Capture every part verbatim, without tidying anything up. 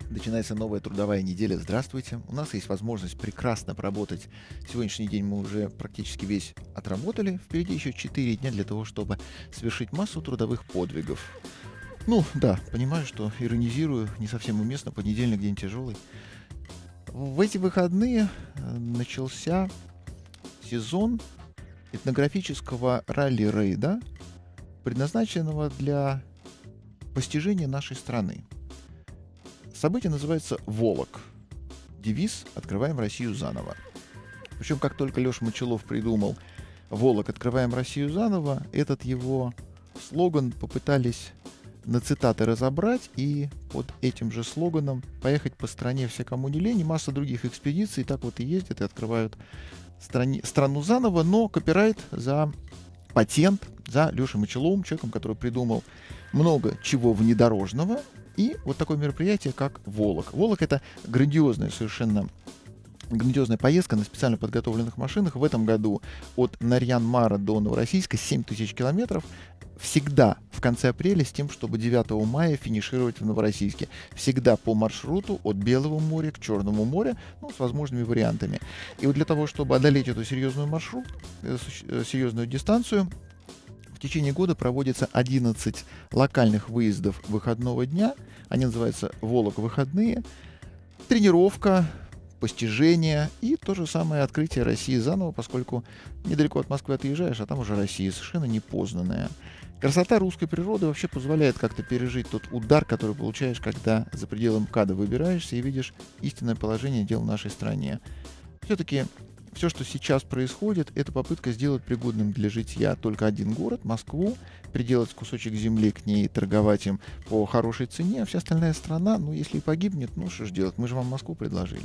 Начинается новая трудовая неделя. Здравствуйте. У нас есть возможность прекрасно поработать. Сегодняшний день мы уже практически весь отработали. Впереди еще четыре дня для того, чтобы совершить массу трудовых подвигов. Ну, да, понимаю, что иронизирую, не совсем уместно, понедельник день тяжелый. В эти выходные э, начался сезон этнографического ралли-рейда, предназначенного для постижения нашей страны. Событие называется «Волок». Девиз «Открываем Россию заново». Причем, как только Леша Мочалов придумал «Волок. Открываем Россию заново», этот его слоган попытались на цитаты разобрать и под этим же слоганом поехать по стране все, кому не лень, и масса других экспедиций. Так вот и ездят и открывают страни... страну заново, но копирайт за патент, за Лешей Мочаловым, человеком, который придумал много чего внедорожного. И вот такое мероприятие, как «Волок». «Волок» — это грандиозная совершенно грандиозная поездка на специально подготовленных машинах. В этом году от Нарьян-Мара до Новороссийска семь тысяч километров. Всегда в конце апреля с тем, чтобы девятого мая финишировать в Новороссийске. Всегда по маршруту от Белого моря к Черному морю, ну, с возможными вариантами. И вот для того, чтобы одолеть эту серьезную маршрут, серьезную дистанцию, в течение года проводится одиннадцать локальных выездов выходного дня. Они называются «Волок выходные». Тренировка, постижение и то же самое открытие России заново, поскольку недалеко от Москвы отъезжаешь, а там уже Россия совершенно непознанная. Красота русской природы вообще позволяет как-то пережить тот удар, который получаешь, когда за пределы МКАДа выбираешься и видишь истинное положение дел в нашей стране. Все-таки все, что сейчас происходит, это попытка сделать пригодным для житья только один город, Москву, приделать кусочек земли к ней, торговать им по хорошей цене, а вся остальная страна, ну, если и погибнет, ну, что ж делать, мы же вам Москву предложили.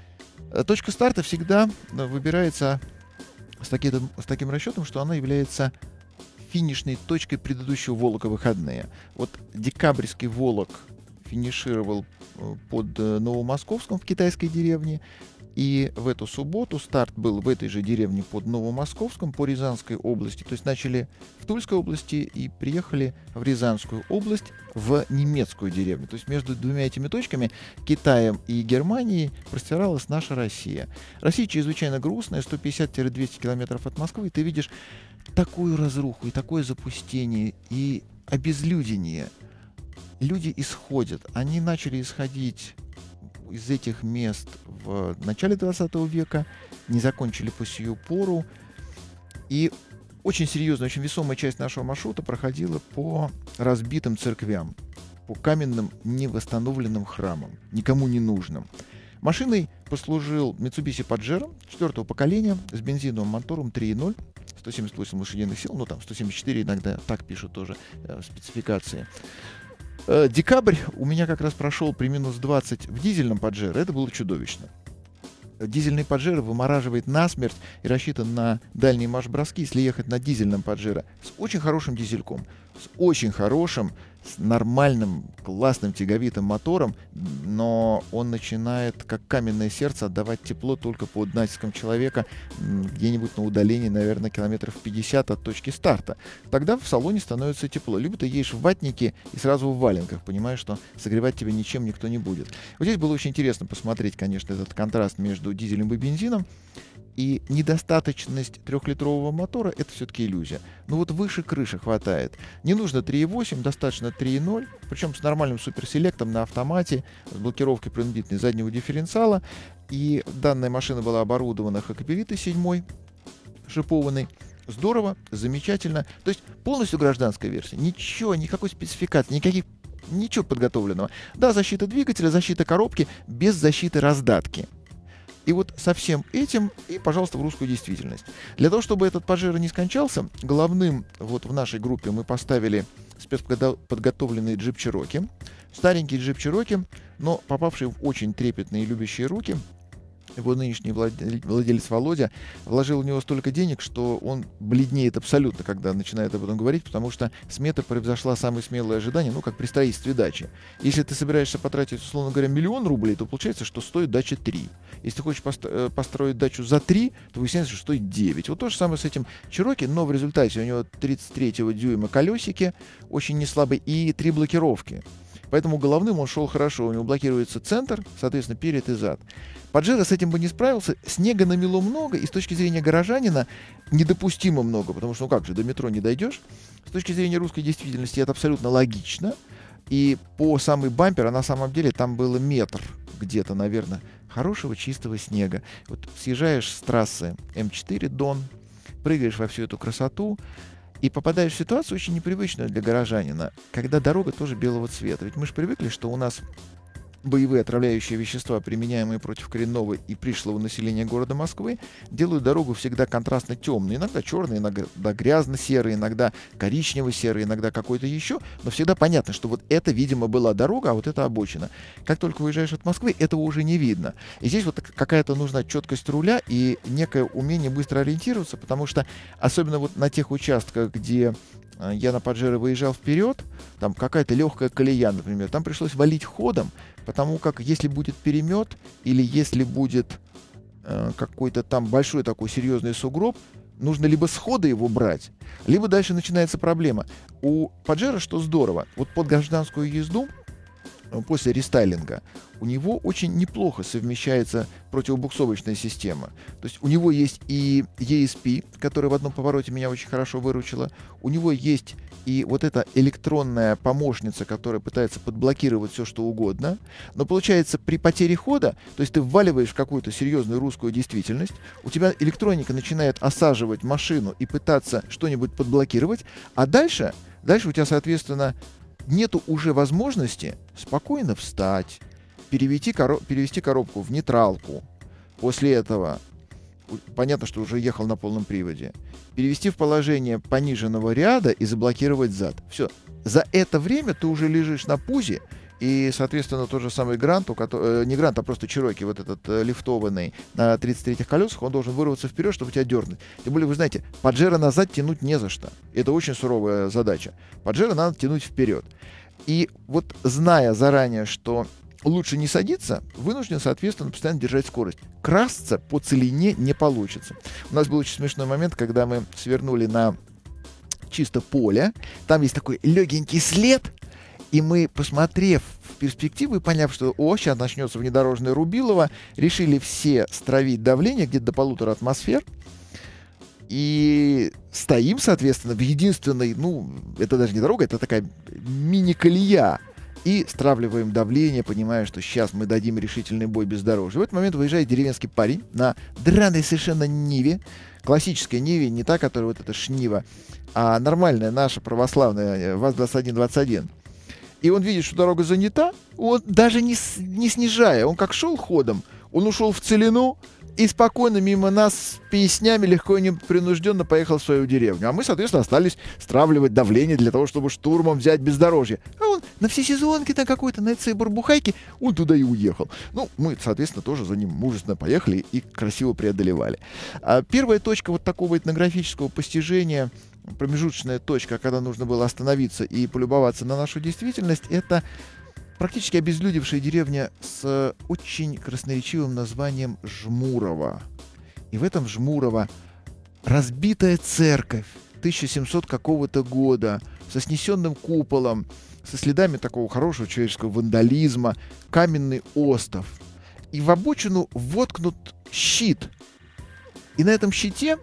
Точка старта всегда выбирается с таким, с таким расчетом, что она является финишной точкой предыдущего Волока выходные. Вот декабрьский Волок финишировал под Новомосковском в китайской деревне. И в эту субботу старт был в этой же деревне под Новомосковском по Рязанской области. То есть начали в Тульской области и приехали в Рязанскую область, в немецкую деревню. То есть между двумя этими точками, Китаем и Германией, простиралась наша Россия. Россия чрезвычайно грустная, сто пятьдесят - двести километров от Москвы. И ты видишь такую разруху, и такое запустение, и обезлюдение. Люди исходят. Они начали исходить из этих мест в начале двадцатого века, не закончили по сию пору. И очень серьезная, очень весомая часть нашего маршрута проходила по разбитым церквям, по каменным невосстановленным храмам, никому не нужным. Машиной послужил Mitsubishi Pajero четвертого поколения с бензиновым мотором три и ноль, сто семьдесят восемь лошадиных сил, ну там сто семьдесят четыре иногда, так пишут тоже э, спецификации. Декабрь у меня как раз прошел при минус двадцать в дизельном Паджеро. Это было чудовищно. Дизельный Паджеро вымораживает насмерть и рассчитан на дальние марш-броски, если ехать на дизельном Паджеро с очень хорошим дизельком, с очень хорошим, с нормальным, классным тяговитым мотором, но он начинает, как каменное сердце, отдавать тепло только под натиском человека где-нибудь на удалении, наверное, километров пятьдесят от точки старта. Тогда в салоне становится тепло. Либо ты едешь в ватнике и сразу в валенках, понимаешь, что согревать тебя ничем никто не будет. Вот здесь было очень интересно посмотреть, конечно, этот контраст между дизелем и бензином. И недостаточность трехлитрового мотора — это все-таки иллюзия. Но вот выше крыши хватает. Не нужно три и восемь, достаточно три и ноль, причем с нормальным суперселектом на автомате, с блокировкой принудительной заднего дифференциала. И данная машина была оборудована Hakkapeliitta семь, шипованной. Здорово, замечательно. То есть полностью гражданская версия. Ничего, никакой спецификации, никаких, ничего подготовленного. Да, защита двигателя, защита коробки, без защиты раздатки. И вот со всем этим и, пожалуйста, в русскую действительность. Для того, чтобы этот Паджеро не скончался, главным вот в нашей группе мы поставили спецподготовленный джип Чероки. Старенький джип Чероки, но попавший в очень трепетные и любящие руки. Его нынешний владелец Володя вложил в него столько денег, что он бледнеет абсолютно, когда начинает об этом говорить, потому что смета превзошла самые смелые ожидания, ну, как при строительстве дачи. Если ты собираешься потратить, условно говоря, миллион рублей, то получается, что стоит дача три. Если ты хочешь пост- построить дачу за три, то выясняется, что стоит девять. Вот то же самое с этим Чероки, но в результате у него тридцать третьего дюйма колесики, очень неслабые, и три блокировки. Поэтому головным он шел хорошо. У него блокируется центр, соответственно, перед и зад. Паджеро с этим бы не справился. Снега намело много, и с точки зрения горожанина недопустимо много, потому что, ну как же, до метро не дойдешь. С точки зрения русской действительности это абсолютно логично. И по самый бампер, а на самом деле там было метр где-то, наверное, хорошего чистого снега. Вот съезжаешь с трассы эм четыре Дон, прыгаешь во всю эту красоту и попадаешь в ситуацию очень непривычную для горожанина, когда дорога тоже белого цвета. Ведь мы же привыкли, что у нас боевые отравляющие вещества, применяемые против коренного и пришлого населения города Москвы, делают дорогу всегда контрастно темной. Иногда черной, иногда грязно-серой, иногда коричнево-серой, иногда какой-то еще. Но всегда понятно, что вот это, видимо, была дорога, а вот это обочина. Как только выезжаешь от Москвы, этого уже не видно. И здесь вот какая-то нужна четкость руля и некое умение быстро ориентироваться, потому что особенно вот на тех участках, где я на Паджеро выезжал вперед, там какая-то легкая колея, например, там пришлось валить ходом, потому как если будет перемет или если будет э, какой-то там большой такой серьезный сугроб, нужно либо с хода его брать, либо дальше начинается проблема. У Паджеро что здорово, вот под гражданскую езду после рестайлинга у него очень неплохо совмещается противобуксовочная система. То есть у него есть и и эс пи, которая в одном повороте меня очень хорошо выручила. У него есть и вот эта электронная помощница, которая пытается подблокировать все, что угодно. Но получается, при потере хода, то есть ты вваливаешь в какую-то серьезную русскую действительность, у тебя электроника начинает осаживать машину и пытаться что-нибудь подблокировать, а дальше, дальше у тебя, соответственно, нету уже возможности спокойно встать, перевести, коро- перевести коробку в нейтралку. После этого, понятно, что уже ехал на полном приводе, перевести в положение пониженного ряда и заблокировать зад. Все. За это время ты уже лежишь на пузе, и, соответственно, тот же самый Грант, у которого, э, не Грант, а просто Чероки, вот этот э, лифтованный на тридцать третьих колесах, он должен вырваться вперед, чтобы тебя дернуть. Тем более, вы знаете, Паджеро назад тянуть не за что. Это очень суровая задача. Паджеро надо тянуть вперед. И вот зная заранее, что лучше не садиться, вынужден, соответственно, постоянно держать скорость. Красться по целине не получится. У нас был очень смешной момент, когда мы свернули на чисто поле. Там есть такой легенький след, и мы, посмотрев в перспективу и поняв, что о, сейчас начнется внедорожное Рубилово, решили все стравить давление где-то до полутора атмосфер. И стоим, соответственно, в единственной, ну, это даже не дорога, это такая мини-колея. И стравливаем давление, понимая, что сейчас мы дадим решительный бой бездорожья. В этот момент выезжает деревенский парень на драной совершенно Ниве. Классическая Ниве, не та, которая вот эта шнива, а нормальная наша православная ВАЗ двадцать один двадцать один. И он видит, что дорога занята, он даже не, с, не снижая, он как шел ходом, он ушел в целину и спокойно мимо нас с песнями легко и непринужденно поехал в свою деревню. А мы, соответственно, остались стравливать давление для того, чтобы штурмом взять бездорожье. А он на всесезонке там какой-то, на этой бурбухайке, он туда и уехал. Ну, мы, соответственно, тоже за ним мужественно поехали и красиво преодолевали. А первая точка вот такого этнографического постижения, промежуточная точка, когда нужно было остановиться и полюбоваться на нашу действительность, это практически обезлюдевшая деревня с очень красноречивым названием Жмурово. И в этом Жмурово разбитая церковь тысяча семьсот какого-то года со снесенным куполом, со следами такого хорошего человеческого вандализма, каменный остов. И в обочину воткнут щит. И на этом щите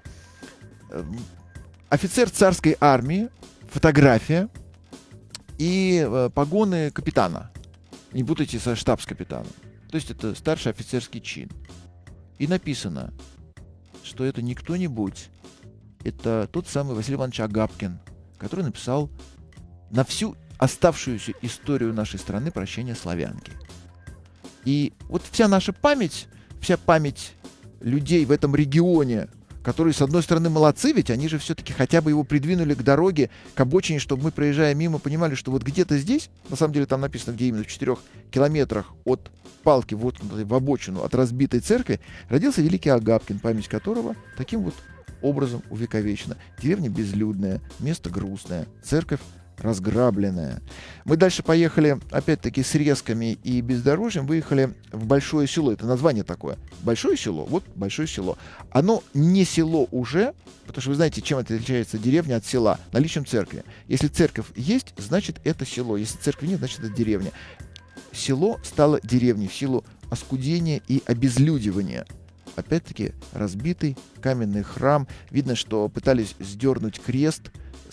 офицер царской армии, фотография и э, погоны капитана. Не путайте со штабс-капитаном. То есть это старший офицерский чин. И написано, что это не кто-нибудь, это тот самый Василий Иванович Агапкин, который написал на всю оставшуюся историю нашей страны «Прощение славянки». И вот вся наша память, вся память людей в этом регионе, которые, с одной стороны, молодцы, ведь они же все-таки хотя бы его придвинули к дороге, к обочине, чтобы мы, проезжая мимо, понимали, что вот где-то здесь, на самом деле там написано, где именно в четырех километрах от палки, вот в обочину, от разбитой церкви, родился великий Агапкин, память которого таким вот образом увековечена. Деревня безлюдная, место грустное, церковь разграбленная. Мы дальше поехали, опять-таки, с резками и бездорожьем, выехали в Большое Село. Это название такое. Большое Село? Вот Большое Село. Оно не село уже, потому что вы знаете, чем отличается деревня от села? Наличием церкви. Если церковь есть, значит, это село. Если церкви нет, значит, это деревня. Село стало деревней в силу оскудения и обезлюдивания. Опять-таки, разбитый каменный храм. Видно, что пытались сдернуть крест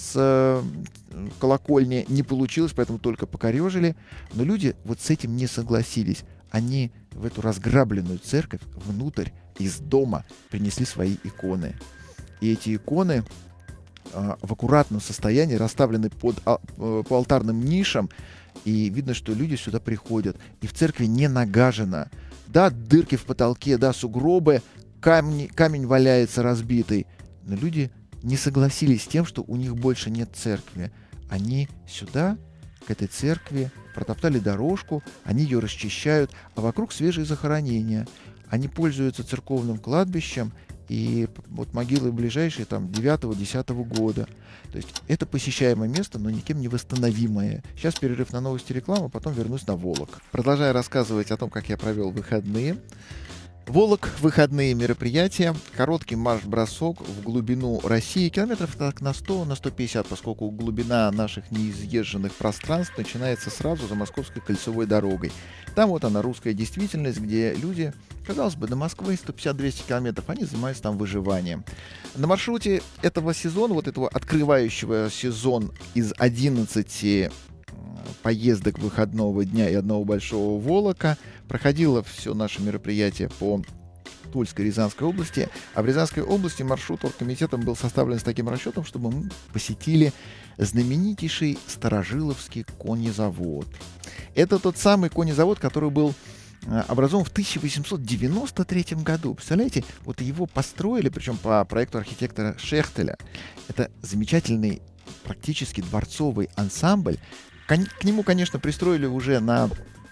с колокольни, не получилось, поэтому только покорежили. Но люди вот с этим не согласились. Они в эту разграбленную церковь внутрь из дома принесли свои иконы. И эти иконы э, в аккуратном состоянии расставлены под, а, э, по алтарным нишам. И видно, что люди сюда приходят. И в церкви не нагажено. Да, дырки в потолке, да, сугробы, камни, камень валяется разбитый. Но люди не согласились с тем, что у них больше нет церкви. Они сюда, к этой церкви, протоптали дорожку, они ее расчищают, а вокруг свежие захоронения. Они пользуются церковным кладбищем, и вот могилы ближайшие там девятого-десятого года. То есть это посещаемое место, но никем не восстановимое. Сейчас перерыв на новости, рекламы, потом вернусь на Волок. Продолжаю рассказывать о том, как я провел выходные. Волок, выходные мероприятия, короткий марш-бросок в глубину России, километров так на сто, на сто пятьдесят, поскольку глубина наших неизъезженных пространств начинается сразу за Московской кольцевой дорогой. Там вот она, русская действительность, где люди, казалось бы, до Москвы сто пятьдесят - двести километров, они занимаются там выживанием. На маршруте этого сезона, вот этого открывающего сезон из одиннадцати поездок выходного дня и одного большого Волока, проходило все наше мероприятие по Тульской, Рязанской области, а в Рязанской области маршрут оргкомитетом был составлен с таким расчетом, чтобы мы посетили знаменитейший Старожиловский конезавод. Это тот самый конезавод, который был образован в тысяча восемьсот девяносто третьем году. Представляете, вот его построили, причем по проекту архитектора Шехтеля. Это замечательный, практически дворцовый ансамбль. К нему, конечно, пристроили уже на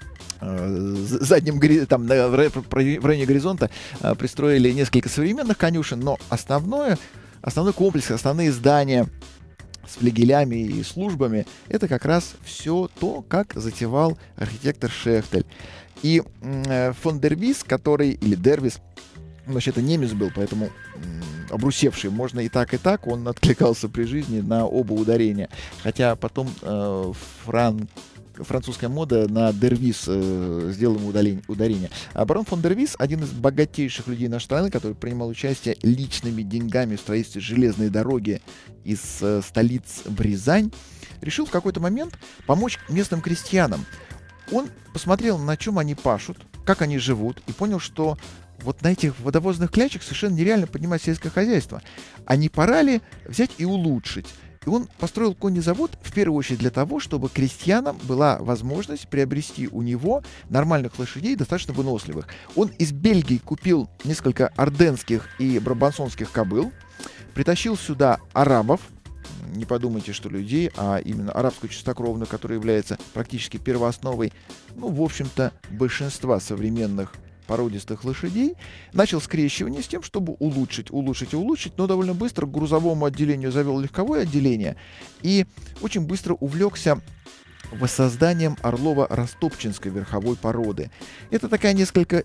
э, заднем, там, на, в районе горизонта э, пристроили несколько современных конюшен, но основное, основной комплекс, основные здания с флигелями и службами — это как раз все то, как затевал архитектор Шехтель. И э, фон дер Вис, который, или Дервис, вообще-то немец был, поэтому м, обрусевший, можно и так, и так, он откликался при жизни на оба ударения. Хотя потом э, фран, французская мода на Дервис э, сделала ударение, ударение. А барон фон дер Вис — один из богатейших людей нашей страны, который принимал участие личными деньгами в строительстве железной дороги из э, столиц в Рязань, решил в какой-то момент помочь местным крестьянам. Он посмотрел, на чем они пашут, как они живут, и понял, что вот на этих водовозных клячах совершенно нереально поднимать сельское хозяйство. А не пора ли взять и улучшить? И он построил конезавод в первую очередь для того, чтобы крестьянам была возможность приобрести у него нормальных лошадей, достаточно выносливых. Он из Бельгии купил несколько орденских и брабансонских кобыл, притащил сюда арабов, не подумайте, что людей, а именно арабскую чистокровную, которая является практически первоосновой, ну, в общем-то, большинства современных породистых лошадей, начал скрещивание с тем, чтобы улучшить, улучшить и улучшить, но довольно быстро к грузовому отделению завел легковое отделение и очень быстро увлекся воссозданием Орлово-Растопчинской верховой породы. Это такая несколько,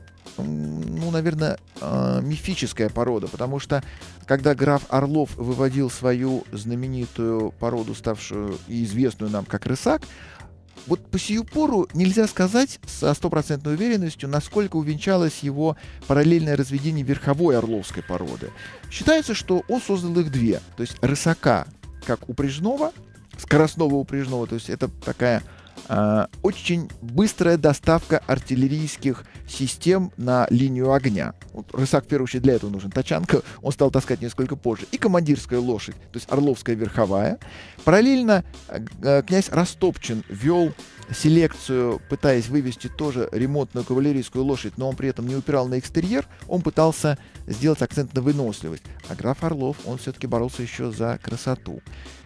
ну, наверное, мифическая порода, потому что когда граф Орлов выводил свою знаменитую породу, ставшую и известную нам как рысак, вот по сию пору нельзя сказать со стопроцентной уверенностью, насколько увенчалось его параллельное разведение верховой орловской породы. Считается, что он создал их две, то есть рысака как упряжного, скоростного упряжного, то есть это такая э, очень быстрая доставка артиллерийских систем на линию огня. Вот рысак, в первую очередь, для этого нужен. Тачанка он стал таскать несколько позже. И командирская лошадь, то есть орловская верховая. Параллельно э, князь Растопчин вел селекцию, пытаясь вывести тоже ремонтную кавалерийскую лошадь, но он при этом не упирал на экстерьер, он пытался сделать акцент на выносливость. А граф Орлов, он все-таки боролся еще за красоту.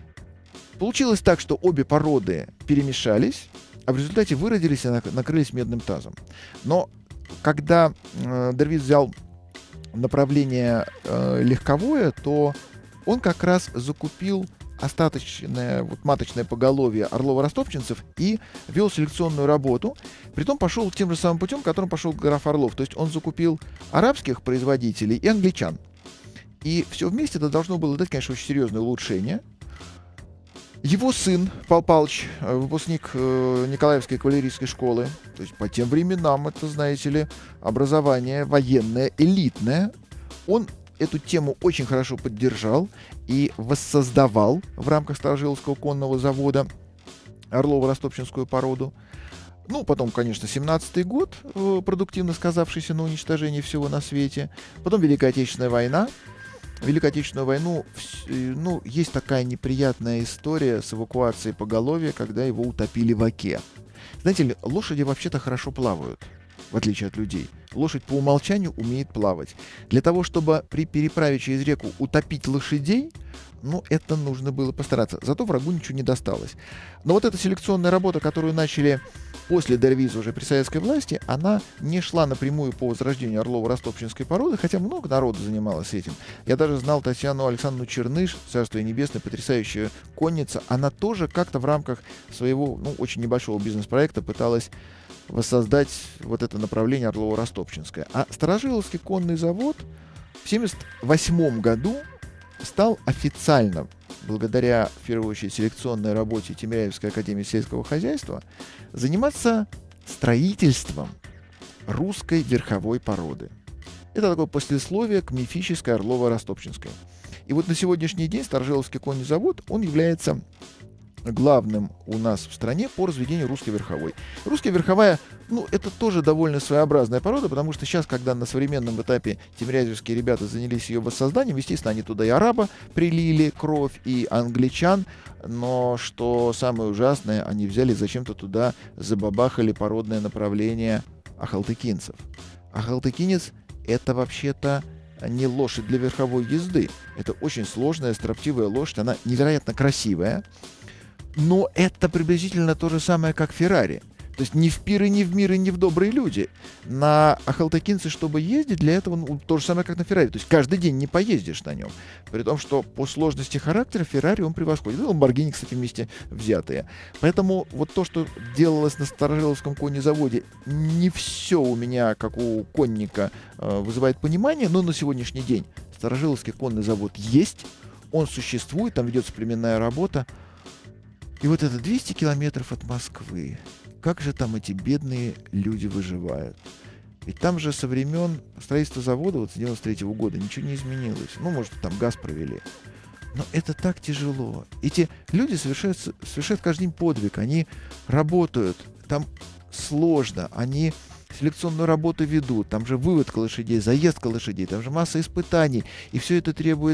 Получилось так, что обе породы перемешались, а в результате выродились и накрылись медным тазом. Но когда э, Дервис взял направление э, легковое, то он как раз закупил остаточное вот, маточное поголовье орлово-ростовчинцев и вел селекционную работу. Притом пошел тем же самым путем, которым пошел граф Орлов. То есть он закупил арабских производителей и англичан. И все вместе это должно было дать, конечно, очень серьезное улучшение. Его сын, Павел Павлович, выпускник э, Николаевской кавалерийской школы, то есть по тем временам, это, знаете ли, образование военное, элитное, он эту тему очень хорошо поддержал и воссоздавал в рамках Старожиловского конного завода орлово-ростовчинскую породу. Ну, потом, конечно, семнадцатый год, э, продуктивно сказавшийся на уничтожении всего на свете. Потом Великая Отечественная война. Великую Отечественную войну, ну, есть такая неприятная история с эвакуацией поголовья, когда его утопили в Оке. Знаете ли, лошади вообще-то хорошо плавают, в отличие от людей. Лошадь по умолчанию умеет плавать. Для того, чтобы при переправе через реку утопить лошадей, ну, это нужно было постараться. Зато врагу ничего не досталось. Но вот эта селекционная работа, которую начали после Дервиза уже при советской власти, она не шла напрямую по возрождению орлово-ростовчинской породы, хотя много народу занималось этим. Я даже знал Татьяну Александровну Черныш, царство ей небесное, потрясающая конница. Она тоже как-то в рамках своего, ну, очень небольшого бизнес-проекта пыталась воссоздать вот это направление орлово-ростовчинское. А Старожиловский конный завод в семьдесят восьмом году стал официально, благодаря, в первую очередь, селекционной работе Тимирязевской академии сельского хозяйства, заниматься строительством русской верховой породы. Это такое послесловие к мифической орлово-ростовчинской. И вот на сегодняшний день Старожиловский конный завод, он является главным у нас в стране по разведению русской верховой. Русская верховая, ну, это тоже довольно своеобразная порода, потому что сейчас, когда на современном этапе тимирязевские ребята занялись ее воссозданием, естественно, они туда и араба прилили кровь, и англичан, но, что самое ужасное, они взяли зачем-то туда, забабахали породное направление ахалтыкинцев. Ахалтыкинец — это вообще-то не лошадь для верховой езды. Это очень сложная, строптивая лошадь, она невероятно красивая. Но это приблизительно то же самое, как Феррари. То есть ни в пиры, ни в миры, ни в добрые люди. На ахалтыкинце, чтобы ездить, для этого ну, то же самое, как на Феррари. То есть каждый день не поездишь на нем. При том, что по сложности характера Феррари он превосходит. И Ламборгини, кстати, вместе взятые. Поэтому вот то, что делалось на Старожиловском конезаводе, не все у меня, как у конника, вызывает понимание. Но на сегодняшний день Старожиловский конный завод есть. Он существует, там ведется племенная работа. И вот это двести километров от Москвы. Как же там эти бедные люди выживают? Ведь там же со времен строительства завода, вот с девяносто третьего года, ничего не изменилось. Ну, может, там газ провели. Но это так тяжело. Эти люди совершают, совершают каждый день подвиг. Они работают. Там сложно. Они селекционную работу ведут. Там же выводка лошадей, заездка лошадей. Там же масса испытаний. И все это требует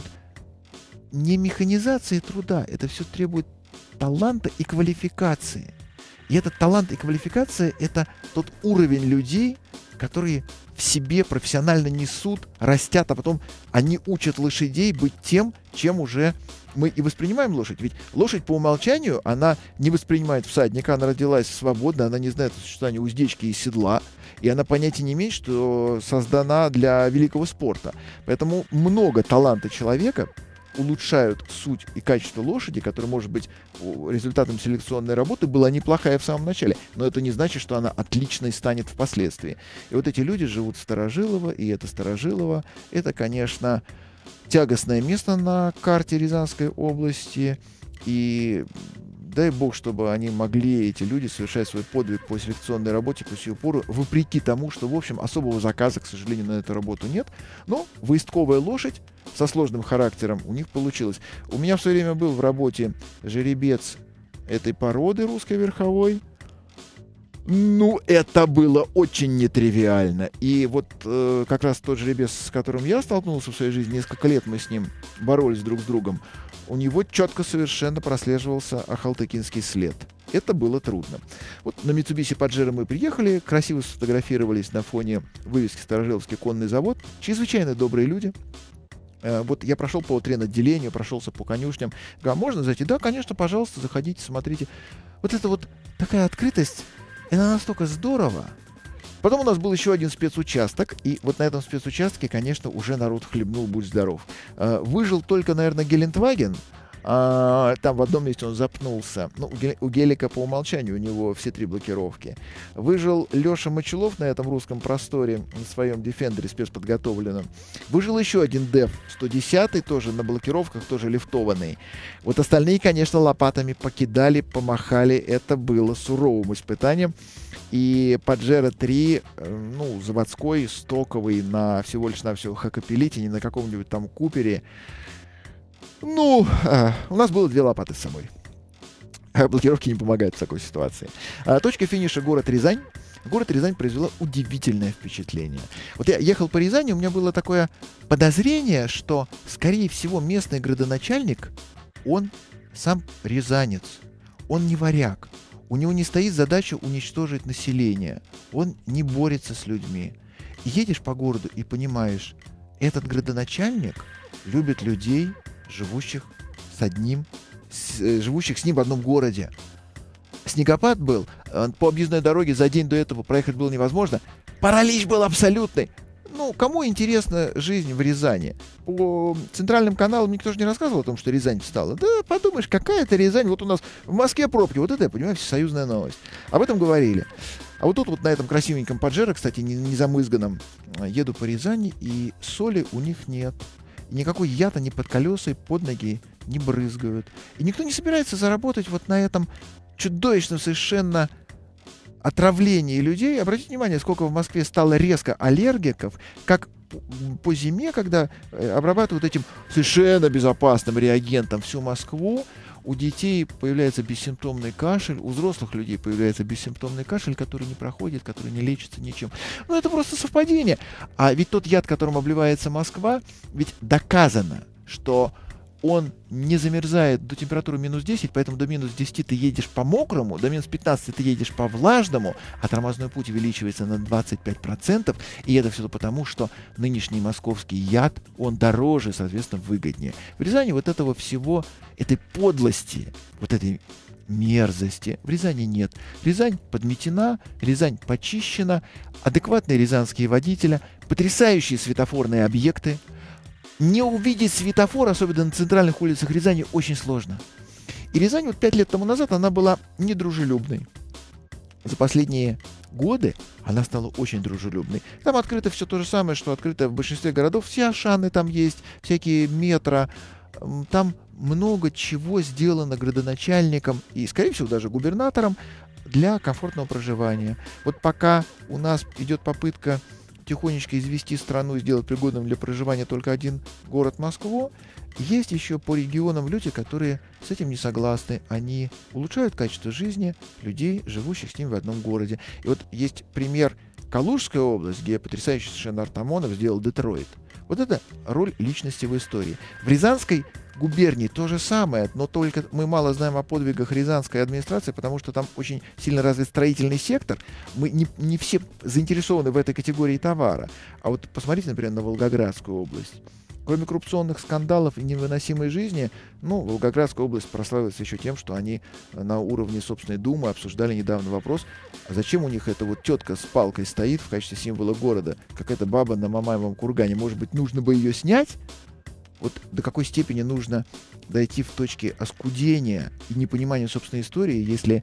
не механизации труда. Это все требует таланта и квалификации. И этот талант и квалификация — это тот уровень людей, которые в себе профессионально несут, растят, а потом они учат лошадей быть тем, чем уже мы и воспринимаем лошадь. Ведь лошадь по умолчанию, она не воспринимает всадника, она родилась свободно, она не знает о существовании уздечки и седла, и она понятия не имеет, что создана для великого спорта. Поэтому много таланта человека улучшают суть и качество лошади, которая, может быть, результатом селекционной работы была неплохая в самом начале, но это не значит, что она отличной станет впоследствии. И вот эти люди живут в Старожилово, и это Старожилово, это, конечно, тягостное место на карте Рязанской области, и дай бог, чтобы они могли, эти люди, совершать свой подвиг по селекционной работе по сию пору, вопреки тому, что, в общем, особого заказа, к сожалению, на эту работу нет. Но выездковая лошадь со сложным характером у них получилось. У меня в свое время был в работе жеребец этой породы русской верховой. Ну, это было очень нетривиально. И вот э, как раз тот жеребец, с которым я столкнулся в своей жизни, несколько лет мы с ним боролись друг с другом, у него четко совершенно прослеживался ахалтыкинский след. Это было трудно. Вот на Mitsubishi Pajero мы приехали, красиво сфотографировались на фоне вывески «Старожиловский конный завод». Чрезвычайно добрые люди. Э, вот я прошел по трен-отделению, прошелся по конюшням. Говорю, а можно зайти? Да, конечно, пожалуйста, заходите, смотрите. Вот это вот такая открытость, это настолько здорово. Потом у нас был еще один спецучасток, и вот на этом спецучастке, конечно, уже народ хлебнул, будь здоров. Э, выжил только, наверное, Гелендваген, А, там в одном месте он запнулся. Ну, у Гел- у Гелика по умолчанию у него все три блокировки. Выжил Леша Мочелов на этом русском просторе, на своем Defender спецподготовленном. Выжил еще один дев, сто десятый, тоже на блокировках, тоже лифтованный. Вот остальные, конечно, лопатами покидали, помахали. Это было суровым испытанием. И Паджеро три, э, ну, заводской, стоковый, на всего лишь навсего Хакапелите, не на каком-нибудь там Купере. Ну, э, у нас было две лопаты с собой. А блокировки не помогают в такой ситуации. А, точка финиша — город Рязань. Город Рязань произвела удивительное впечатление. Вот я ехал по Рязани, у меня было такое подозрение, что, скорее всего, местный градоначальник, он сам рязанец, он не варяг. У него не стоит задача уничтожить население. Он не борется с людьми. И едешь по городу и понимаешь, этот градоначальник любит людей, живущих с одним, с, э, живущих с ним в одном городе. Снегопад был, э, по объездной дороге за день до этого проехать было невозможно. Паралич был абсолютный. Ну, кому интересна жизнь в Рязани? По центральным каналам никто же не рассказывал о том, что Рязань встала. Да, подумаешь, какая-то Рязань. Вот у нас в Москве пробки. Вот это, я понимаю, всесоюзная новость. Об этом говорили. А вот тут вот на этом красивеньком Паджеро, кстати, не, не замызганном, еду по Рязани, и соли у них нет. И никакой яд они под колеса и под ноги не брызгают. И никто не собирается заработать вот на этом чудовищном совершенно отравлении людей. Обратите внимание, сколько в Москве стало резко аллергиков, как по зиме, когда обрабатывают этим совершенно безопасным реагентом всю Москву, у детей появляется бессимптомный кашель, у взрослых людей появляется бессимптомный кашель, который не проходит, который не лечится ничем. Ну, это просто совпадение. А ведь тот яд, которым обливается Москва, ведь доказано, что он не замерзает до температуры минус десять, поэтому до минус десяти ты едешь по мокрому, до минус пятнадцати ты едешь по влажному, а тормозной путь увеличивается на двадцать пять процентов. И это все потому, что нынешний московский яд, он дороже, соответственно, выгоднее. В Рязани вот этого всего, этой подлости, вот этой мерзости в Рязани нет. Рязань подметена, Рязань почищена, адекватные рязанские водители, потрясающие светофорные объекты. Не увидеть светофор, особенно на центральных улицах Рязани, очень сложно. И Рязань вот пять лет тому назад, она была недружелюбной. За последние годы она стала очень дружелюбной. Там открыто все то же самое, что открыто в большинстве городов. Все Ашаны там есть, всякие метро. Там много чего сделано градоначальником и, скорее всего, даже губернатором для комфортного проживания. Вот пока у нас идет попытка тихонечко извести страну и сделать пригодным для проживания только один город Москву, есть еще по регионам люди, которые с этим не согласны. Они улучшают качество жизни людей, живущих с ними в одном городе. И вот есть пример Калужская область, где потрясающий совершенно Артамонов сделал Детройт. Вот это роль личности в истории. В Рязанской губернии то же самое, но только мы мало знаем о подвигах рязанской администрации, потому что там очень сильно развит строительный сектор. Мы не, не все заинтересованы в этой категории товара. А вот посмотрите, например, на Волгоградскую область. Кроме коррупционных скандалов и невыносимой жизни, ну, Волгоградская область прославилась еще тем, что они на уровне собственной думы обсуждали недавно вопрос, а зачем у них эта вот тетка с палкой стоит в качестве символа города, какая-то баба на Мамаевом кургане, может быть, нужно бы ее снять? Вот до какой степени нужно дойти в точке оскудения и непонимания собственной истории, если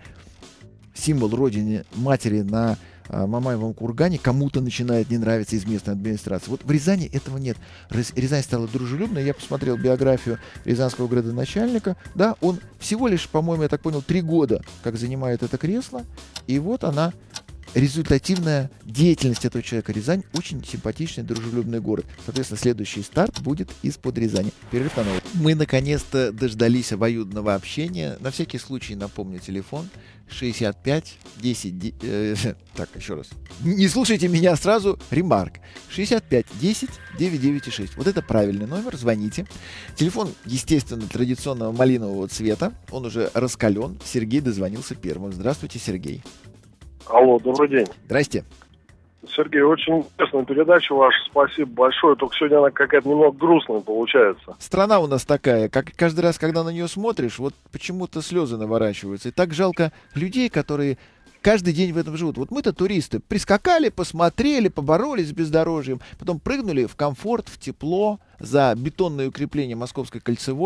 символ родины матери на а, Мамаевом кургане кому-то начинает не нравиться из местной администрации. Вот в Рязани этого нет. Рязань стала дружелюбной. Я посмотрел биографию рязанского градоначальника. Да, он всего лишь, по-моему, я так понял, три года как занимает это кресло. И вот она, результативная деятельность этого человека. Рязань очень симпатичный, дружелюбный город. Соответственно, следующий старт будет из-под Рязани. Перерыв на новость. Мы наконец-то дождались обоюдного общения. На всякий случай напомню телефон шестьдесят пять десять. Э, так, еще раз. Не слушайте меня сразу. Ремарк. шестьдесят пять десять девятьсот девяносто шесть. Вот это правильный номер. Звоните. Телефон, естественно, традиционного малинового цвета. Он уже раскален. Сергей дозвонился первым. Здравствуйте, Сергей. Алло, добрый день. Здрасте. Сергей, очень интересная передача ваша, спасибо большое, только сегодня она какая-то немного грустная получается. Страна у нас такая, как каждый раз, когда на нее смотришь, вот почему-то слезы наворачиваются. И так жалко людей, которые каждый день в этом живут. Вот мы-то туристы, прискакали, посмотрели, поборолись с бездорожьем, потом прыгнули в комфорт, в тепло, за бетонное укрепление Московской кольцевой,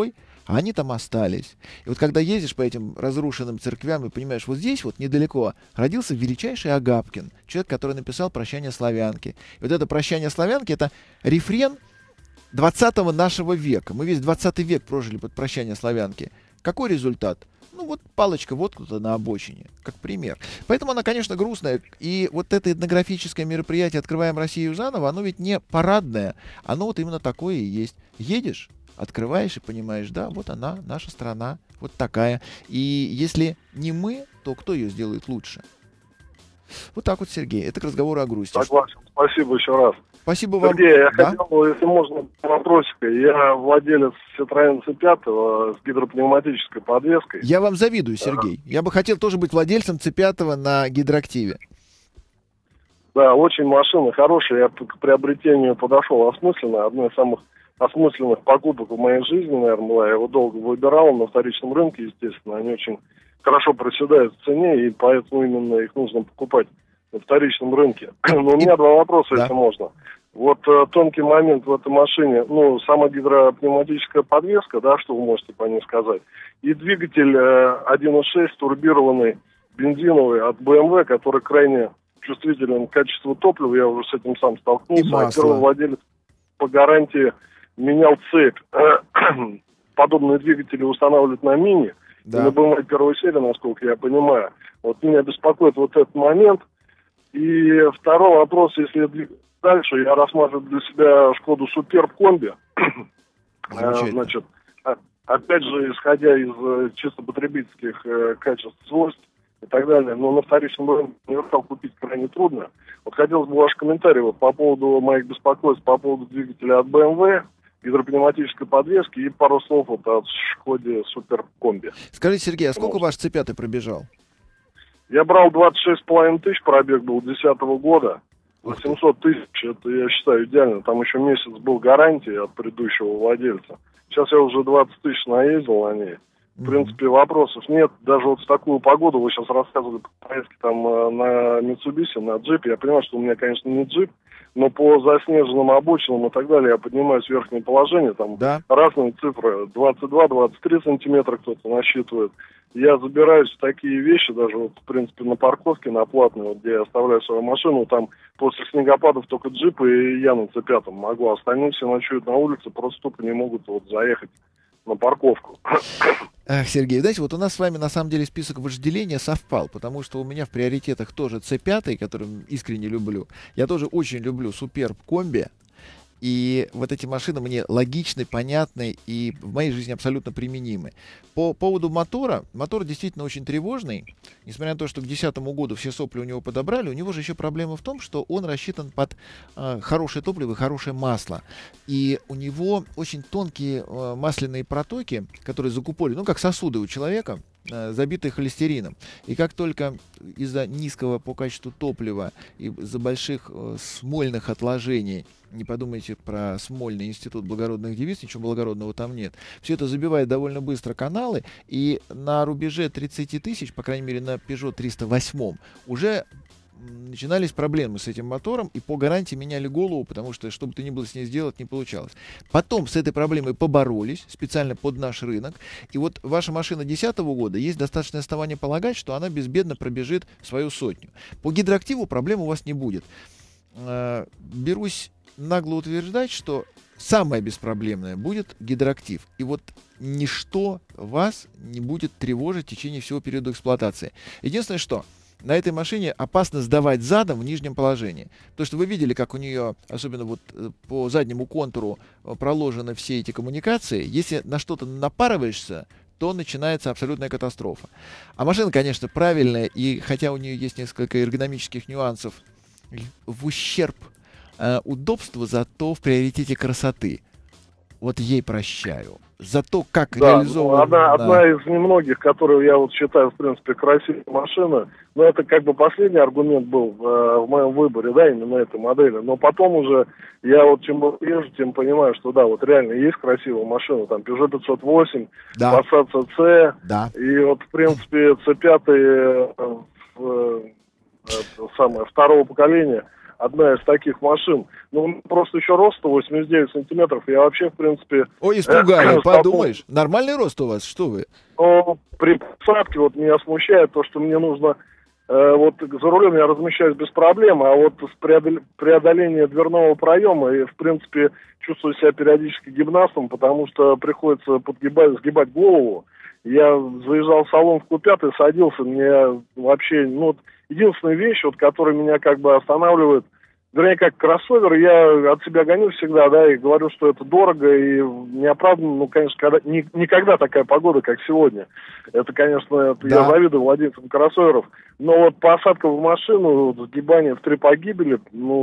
а они там остались. И вот когда ездишь по этим разрушенным церквям и понимаешь, вот здесь вот недалеко родился величайший Агапкин, человек, который написал «Прощание славянки». И вот это «Прощание славянки» — это рефрен двадцатого нашего века. Мы весь двадцатый век прожили под «Прощание славянки». Какой результат? Ну вот палочка воткнута на обочине, как пример. Поэтому она, конечно, грустная. И вот это этнографическое мероприятие «Открываем Россию заново», оно ведь не парадное, оно вот именно такое и есть. Едешь, открываешь и понимаешь, да, вот она, наша страна, вот такая. И если не мы, то кто ее сделает лучше? Вот так вот, Сергей. Это к разговору о грусти. Согласен. Спасибо еще раз. Спасибо вам. Сергей, я да? хотел, если можно, вопросик. Я владелец Citroёn си пять с гидропневматической подвеской. Я вам завидую, Сергей. Я бы хотел тоже быть владельцем си пять на гидроактиве. Да, очень машина хорошая. Я к приобретению подошел осмысленно. Одна из самых осмысленных покупок в моей жизни, наверное, была. Я его долго выбирал на вторичном рынке, естественно. Они очень хорошо проседают в цене, и поэтому именно их нужно покупать на вторичном рынке. Но у меня два вопроса, да. если можно. Вот э, тонкий момент в этой машине, ну, сама гидропневматическая подвеска, да, что вы можете по ней сказать, и двигатель э, один и шесть турбированный, бензиновый от бэ эм вэ, который крайне чувствителен к качеству топлива, я уже с этим сам столкнулся, а первый владелец по гарантии менял цепь. Подобные двигатели устанавливают на Мини, да. и на бэ эм вэ первой серии, насколько я понимаю. Вот меня беспокоит вот этот момент. И второй вопрос, если двигаться дальше, я рассматриваю для себя Шкоду Суперб комби. Значит, опять же, исходя из чисто потребительских качеств, свойств и так далее, но на вторичном рынке универсал купить крайне трудно. Вот хотелось бы ваш комментарий вот, по поводу моих беспокойств, по поводу двигателя от бэ эм вэ, гидропневматической подвески и пару слов вот от Шкоде Суперб комби. Скажите, Сергей, а сколько ваш си пять пробежал? Я брал двадцать шесть с половиной тысяч, пробег был две тысячи десятого года. восемьсот тысяч, это, я считаю, идеально. Там еще месяц был гарантии от предыдущего владельца. Сейчас я уже двадцать тысяч наездил на ней. В принципе, вопросов нет. Даже вот в такую погоду, вы сейчас рассказывали по поездке там на Mitsubishi, на джипе. Я понимаю, что у меня, конечно, не джип, но по заснеженным обочинам и так далее я поднимаюсь в верхнее положение. Там да. разные цифры. двадцать два - двадцать три сантиметра кто-то насчитывает. Я забираюсь в такие вещи, даже вот, в принципе, на парковке, на платной, вот, где я оставляю свою машину, там после снегопадов только джипы и я на си пять могу. Остальные все ночуют на улице, просто тупо не могут вот заехать на парковку. Эх, Сергей, знаете, вот у нас с вами на самом деле список вожделения совпал, потому что у меня в приоритетах тоже си пять, который искренне люблю. Я тоже очень люблю Суперб комби. И вот эти машины мне логичны, понятны и в моей жизни абсолютно применимы. По поводу мотора, мотор действительно очень тревожный. Несмотря на то, что к две тысячи десятому году все сопли у него подобрали, у него же еще проблема в том, что он рассчитан под э, хорошее топливо и хорошее масло. И у него очень тонкие э, масляные протоки, которые закупорены, ну как сосуды у человека, забитые холестерином. И как только из-за низкого по качеству топлива и из-за больших э, смольных отложений, не подумайте про Смольный институт благородных девиц, ничего благородного там нет, все это забивает довольно быстро каналы, и на рубеже тридцать тысяч, по крайней мере на Peugeot триста восемь, уже начинались проблемы с этим мотором, и по гарантии меняли голову, потому что, что бы то ни было с ней сделать, не получалось. Потом с этой проблемой поборолись, специально под наш рынок, и вот ваша машина две тысячи десятого года, есть достаточное основание полагать, что она безбедно пробежит свою сотню. По гидроактиву проблем у вас не будет. Берусь нагло утверждать, что самое беспроблемное будет гидроактив. И вот ничто вас не будет тревожить в течение всего периода эксплуатации. Единственное, что на этой машине опасно сдавать задом в нижнем положении. Потому что вы видели, как у нее, особенно вот по заднему контуру, проложены все эти коммуникации. Если на что-то напарываешься, то начинается абсолютная катастрофа. А машина, конечно, правильная, и хотя у нее есть несколько эргономических нюансов в ущерб э, удобству, зато в приоритете красоты. Вот ей прощаю. За то, как да, реализована... Ну, одна, одна из немногих, которую я вот считаю, в принципе, красивой машина. Но это как бы последний аргумент был э, в моем выборе, да, именно этой модели. Но потом уже я вот чем езжу, тем понимаю, что да, вот реально есть красивая машина. Там Peugeot пятьсот восемь, да. Passat си си. Да. И вот, в принципе, си пять э, э, э, самое, второго поколения. одна из таких машин. Ну, просто еще рост сто восемьдесят девять сантиметров. Я вообще, в принципе... Ой, испугали, подумаешь. Нормальный рост у вас, что вы? Но при посадке вот меня смущает то, что мне нужно... Э, вот за рулем я размещаюсь без проблем, а вот с преодол... преодолением дверного проема, и, в принципе, чувствую себя периодически гимнастом, потому что приходится подгибать, сгибать голову. Я заезжал в салон в Q пять, садился, мне вообще... ну вот, единственная вещь, вот, которая меня как бы останавливает, вернее, как кроссовер, я от себя гоню всегда, да, и говорю, что это дорого и неоправданно, ну, конечно, когда, ни, никогда такая погода, как сегодня. Это, конечно, это да. Я завидую владельцам кроссоверов. Но вот посадка в машину, вот, сгибание в три погибели,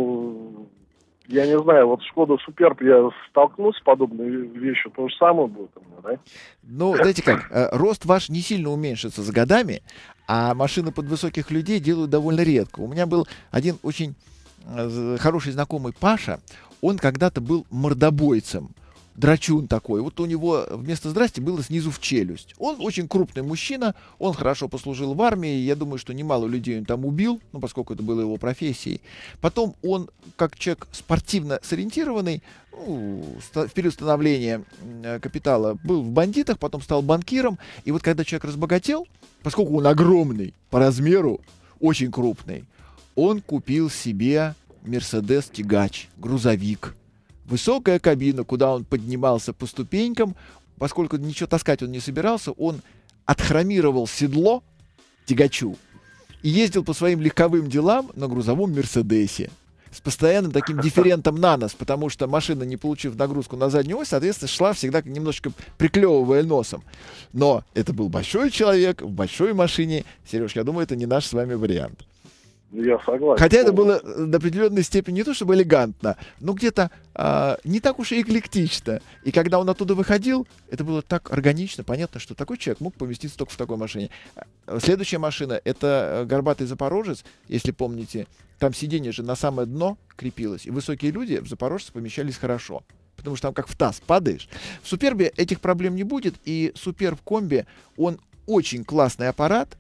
ну, я не знаю, вот Шкода Суперб, я столкнусь с подобной вещью, то же самое будет у меня, да? Ну, знаете как, рост ваш не сильно уменьшится с годами, а машины под высоких людей делают довольно редко. У меня был один очень хороший знакомый Паша, он когда-то был мордобойцем, драчун такой. Вот у него вместо «здрасте» было снизу в челюсть. Он очень крупный мужчина, он хорошо послужил в армии, я думаю, что немало людей он там убил, ну, поскольку это было его профессией. Потом он, как человек спортивно сориентированный, ну, в период становления капитала был в бандитах, потом стал банкиром, и вот когда человек разбогател, поскольку он огромный по размеру, очень крупный, он купил себе Мерседес Тягач, грузовик. Высокая кабина, куда он поднимался по ступенькам. Поскольку ничего таскать он не собирался, он отхромировал седло Тягачу и ездил по своим легковым делам на грузовом Мерседесе с постоянным таким дифферентом на нос, потому что машина, не получив нагрузку на заднюю ось, соответственно, шла всегда немножечко приклевывая носом. Но это был большой человек в большой машине. Сереж, я думаю, это не наш с вами вариант. Я согласен. Хотя это было до определенной степени не то чтобы элегантно, но где-то а, не так уж и эклектично. И когда он оттуда выходил, это было так органично, понятно, что такой человек мог поместиться только в такой машине. Следующая машина — это горбатый Запорожец, если помните. Там сиденье же на самое дно крепилось, и высокие люди в Запорожце помещались хорошо. Потому что там как в таз падаешь. В Супербе этих проблем не будет, и Суперб комби, он очень классный аппарат,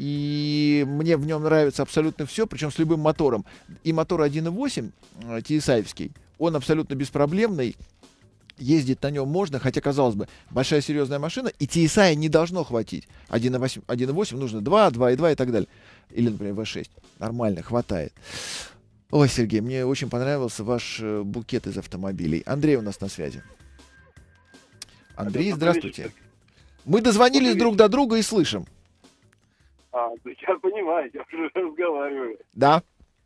и мне в нем нравится абсолютно все, причем с любым мотором. И мотор один и восемь ти эс ай-евский, он абсолютно беспроблемный, ездить на нем можно, хотя, казалось бы, большая серьезная машина, и ти эс ай не должно хватить. один и восемь нужно два, два и два и так далее. Или, например, ви шесть. Нормально, хватает. Ой, Сергей, мне очень понравился ваш букет из автомобилей. Андрей у нас на связи. Андрей, здравствуйте. Мы дозвонились друг до друга и слышим. А, я понимаю, я уже разговариваю. Да.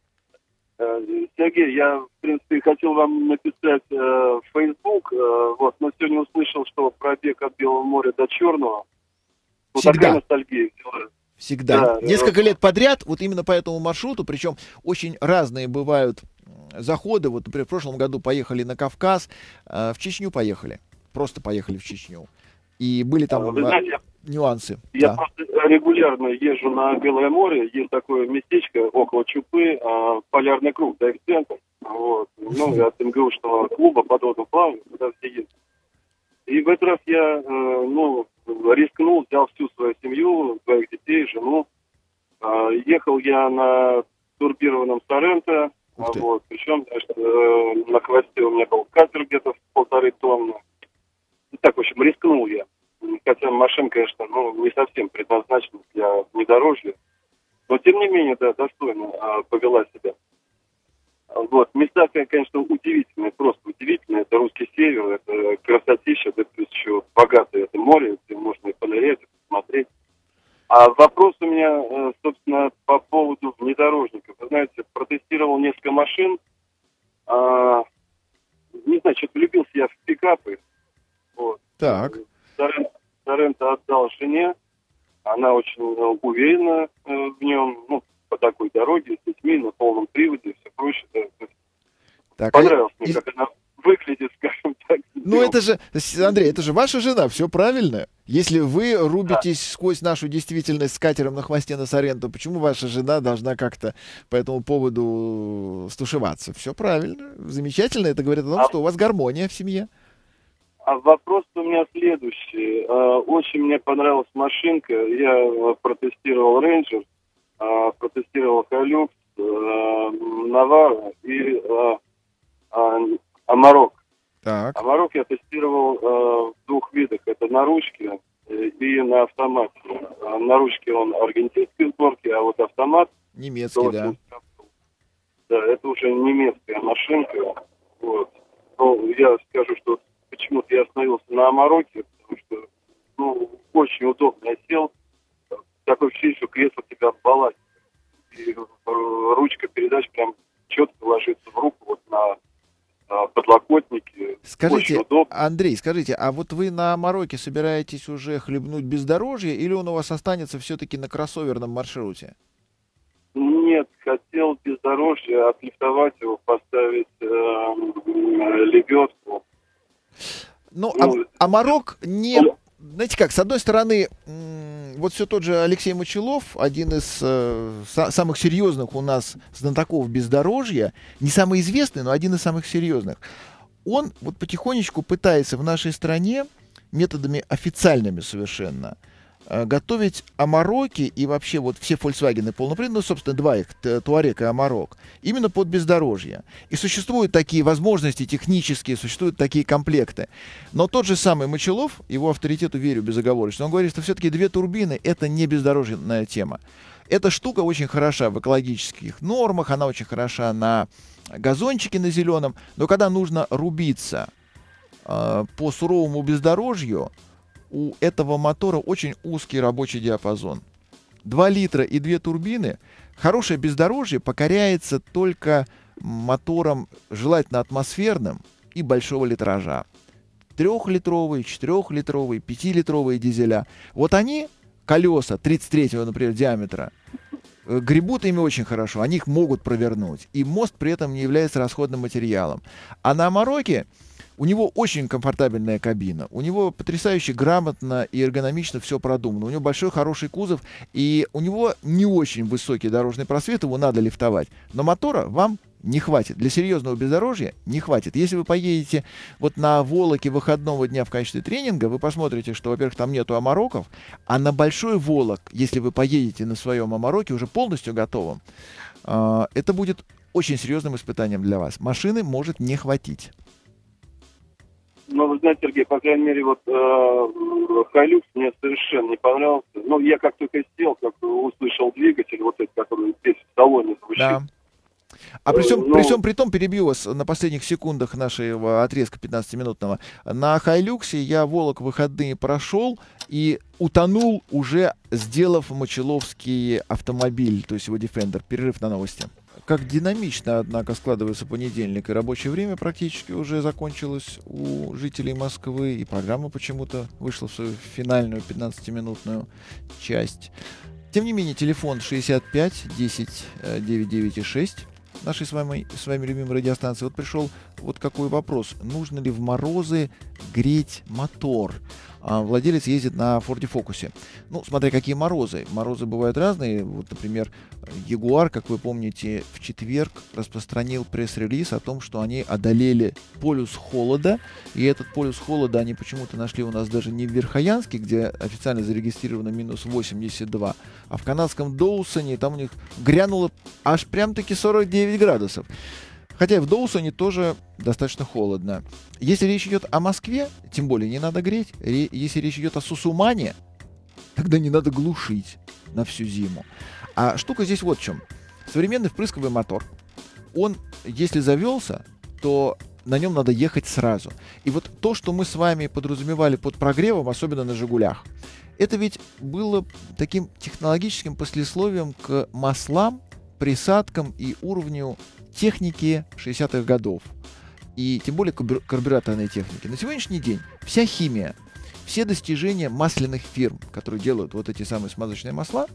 Сергей, я, в принципе, хотел вам написать э, в Facebook, э, вот, но сегодня услышал, что пробег от Белого моря до Черного. Вот Всегда. Такая ностальгия. Всегда. Да, Несколько да. лет подряд, вот именно по этому маршруту, причем очень разные бывают заходы. Вот, например, в прошлом году поехали на Кавказ, э, в Чечню поехали. Просто поехали в Чечню. И были там Вы знаете, нюансы. Я да. просто регулярно езжу на Белое море, есть такое местечко около Чупы, а, Полярный круг, дайв-центр, вот, ну, от МГУшного клуба подводного плавания, куда все ездят. И в этот раз я, э, ну, рискнул, взял всю свою семью, своих детей, жену. Э, ехал я на турбированном Соренто, вот, причем, значит, э, на хвосте у меня был катер где-то в полторы тонны. Так, в общем, рискнул я. Хотя машина, конечно, ну, не совсем предназначена для внедорожья. Но, тем не менее, да, достойно а, повела себя. Вот. Места, конечно, удивительные, просто удивительные. Это русский север, это красотища, это еще богатое это море, где можно и понырять, и посмотреть. А вопрос у меня, собственно, по поводу внедорожников. Вы знаете, протестировал несколько машин. А, не знаю, что-то влюбился я в пикапы. Вот. Так. Соренто отдал жене. Она очень уверена э, в нем, ну, по такой дороге, с детьми, на полном приводе, и все прочее. Да. Так, Понравилось а... мне, как она выглядит, скажем так. Ну, это же, Андрей, это же ваша жена, все правильно. Если вы рубитесь да. сквозь нашу действительность с катером на хвосте на Соренто, почему ваша жена должна как-то по этому поводу стушеваться? Все правильно, замечательно. Это говорит о том, а... что у вас гармония в семье. А вопрос у меня следующий. Очень мне понравилась машинка. Я протестировал Рейнджер, протестировал Hilux, э, Навара и э, э, Амарок. Так. Амарок я тестировал э, в двух видах. Это на ручке э, и на автомате. А на ручке он аргентинской сборки, а вот автомат... Немецкий, да. Да, это уже немецкая машинка. Вот. Но я скажу, что почему-то я остановился на Амароке, потому что, ну, очень удобно. Я сел, такое ощущение, что кресло тебя в балансе. И ручка передач прям четко ложится в руку вот на, на подлокотнике. Скажите, очень удобно. Андрей, скажите, а вот вы на Амароке собираетесь уже хлебнуть бездорожье, или он у вас останется все-таки на кроссоверном маршруте? Нет, хотел бездорожье, отлифтовать его, поставить э, лебедку. Ну, Ну, а, Амарок не... ну, Знаете как, с одной стороны, м, вот все тот же Алексей Мочилов, один из э, са- самых серьезных у нас знатоков бездорожья, не самый известный, но один из самых серьезных, он вот потихонечку пытается в нашей стране методами официальными совершенно э, готовить Амароки и вообще вот все Volkswagen полноприводные, ну, собственно, два их, Т- Туарек и Амарок, именно под бездорожье. И существуют такие возможности технические, существуют такие комплекты. Но тот же самый Мочилов, его авторитету верю безоговорочно, он говорит, что все-таки две турбины — это не бездорожная тема. Эта штука очень хороша в экологических нормах, она очень хороша на газончике на зеленом, но когда нужно рубиться э, по суровому бездорожью, у этого мотора очень узкий рабочий диапазон. два литра и две турбины. Хорошее бездорожье покоряется только мотором, желательно атмосферным и большого литража. Трехлитровые, четырехлитровые, пятилитровые дизеля. Вот они, колеса тридцать третьего, например, диаметра, э, гребут ими очень хорошо, они их могут провернуть. И мост при этом не является расходным материалом. А на Амароке у него очень комфортабельная кабина, у него потрясающе грамотно и эргономично все продумано, у него большой хороший кузов, и у него не очень высокий дорожный просвет, его надо лифтовать. Но мотора вам не хватит. Для серьезного бездорожья не хватит. Если вы поедете вот на Волоке выходного дня в качестве тренинга, вы посмотрите, что, во-первых, там нету Амароков, а на Большой Волок, если вы поедете на своем Амароке уже полностью готовым, э, это будет очень серьезным испытанием для вас. Машины может не хватить. Ну, вы знаете, Сергей, по крайней мере, вот э, Хайлюкс мне совершенно не понравился. Ну, я как только сел, как услышал двигатель, вот этот, который здесь в салоне звучит. Да. А при всем, Ну, при всем при том, перебью вас на последних секундах нашего отрезка пятнадцатиминутного. На Хайлюксе я Волок выходные прошел и утонул, уже сделав мочиловский автомобиль, то есть его Defender. Перерыв на новости. Как динамично, однако, складывается понедельник, и рабочее время практически уже закончилось у жителей Москвы, и программа почему-то вышла в свою финальную пятнадцатиминутную часть. Тем не менее, телефон шестьдесят пять десять девять девять шесть нашей с вами, с вами любимой радиостанции. Вот пришел вот какой вопрос. Нужно ли в морозы греть мотор? А, владелец ездит на Форде Фокусе. Ну, смотря какие морозы. Морозы бывают разные. Вот, например, Ягуар, как вы помните, в четверг распространил пресс-релиз о том, что они одолели полюс холода. И этот полюс холода они почему-то нашли у нас даже не в Верхоянске, где официально зарегистрировано минус восемьдесят два, а в канадском Доусоне. Там у них грянуло аж прям-таки сорок девять градусов. Хотя в Доусоне тоже достаточно холодно. Если речь идет о Москве, тем более не надо греть. Ре- если речь идет о Сусумане, тогда не надо глушить на всю зиму. А штука здесь вот в чем. Современный впрысковый мотор, он, если завелся, то на нем надо ехать сразу. И вот то, что мы с вами подразумевали под прогревом, особенно на «Жигулях», это ведь было таким технологическим послесловием к маслам, присадкам и уровню техники шестидесятых годов. И тем более карбюраторной техники. На сегодняшний день вся химия, все достижения масляных фирм, которые делают вот эти самые смазочные масла,